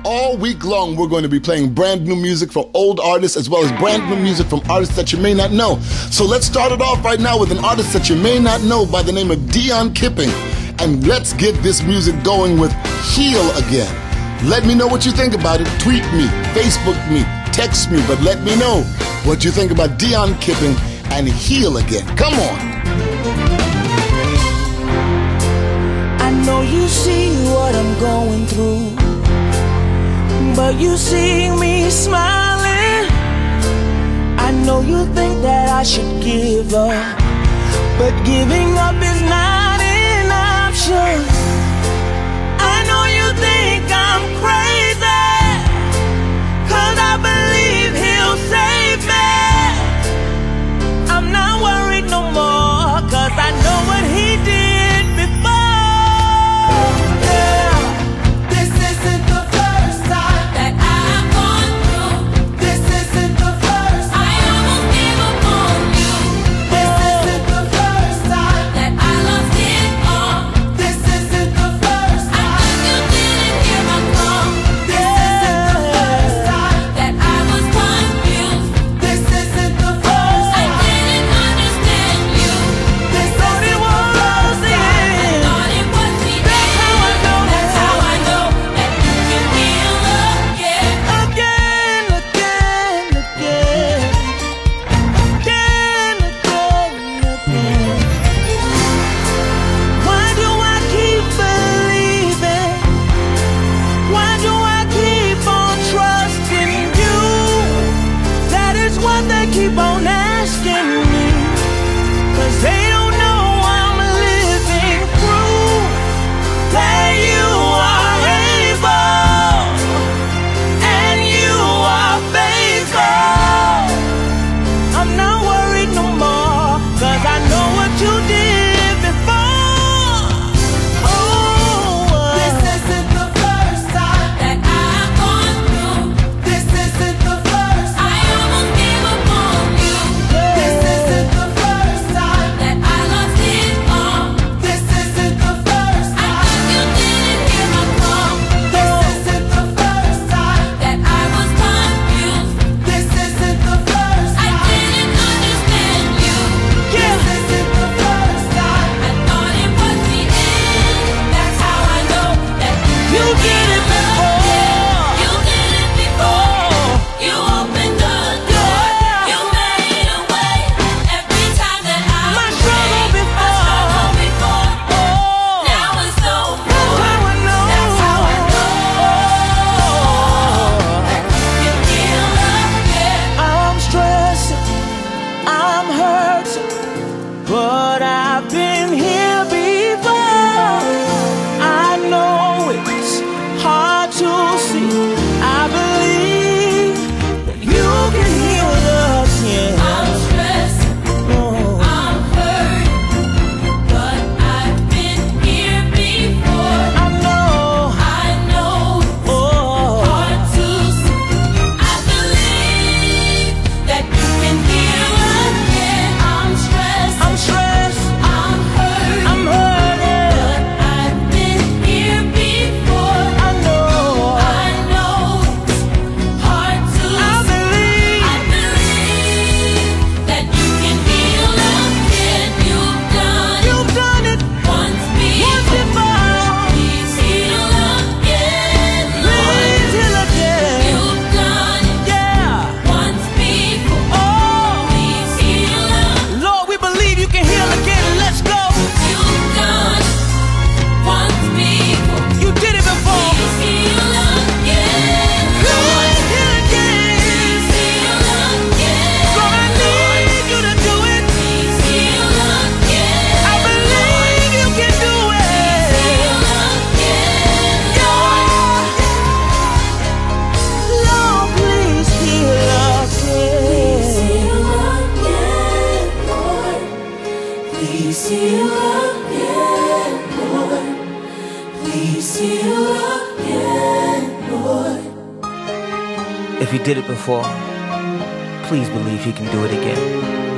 All week long, we're going to be playing brand new music from old artists as well as brand new music from artists that you may not know. So let's start it off right now with an artist that you may not know by the name of Deon Kipping. And let's get this music going with Heal Again. Let me know what you think about it. Tweet me, Facebook me, text me, but let me know what you think about Deon Kipping and Heal Again. Come on. I know you see what I'm going through, but you see me smiling. I know you think that I should give up, but giving up is not an option. I know you think I'm crazy, 'cause I believe he'll save me. I'm not worried no more, 'cause I know what he did before. Keep on asking me, 'cause they don't know I'm living proof that you are able and you are faithful. I'm not worried no more, 'cause I know what you did before. Oh, this isn't the first time that I've gone through. This isn't the first time. I almost gave up on you. This isn't the first time that I lost it all. This isn't the first time. I think you didn't hear my call. This isn't the first time that I was confused. This isn't the first time. I didn't understand you. This isn't the first time. I thought it was the end. That's how I know that you did it before. you did it before. You opened the door. You made a way every time that I My struggle before. Oh, Now it's over. that's how I know. That's how I know. You heal again. I'm stressing, I'm hurting, but I've been here before. I know it's hard to see. I believe that you can heal again. I'm stressed. Oh. I'm hurt, but I've been here before. I know. I know it's Oh. hard to see. I believe that you can heal again. I'm stressed. I'm stressed, I'm hurt, I'm hurting. but I've been here before. I know. I know it's hard to I see. believe. I believe that you can heal again. You've done it You've done it once once before. before. Please heal again, Lord. Please heal again. You've done it Yeah. once before. Oh, Please heal again. Lord, we believe you can heal again. Let's go. You've done it once before. You did it before. Please heal again, Lord. Please heal again. Please heal again, Lord, I Lord. need you to do it. Please heal again, I believe you can do it. heal again, Yeah. Lord, please heal Please again. heal again, Lord. Please heal again, Lord. Please heal again, Lord. If he did it before, please believe he can do it again.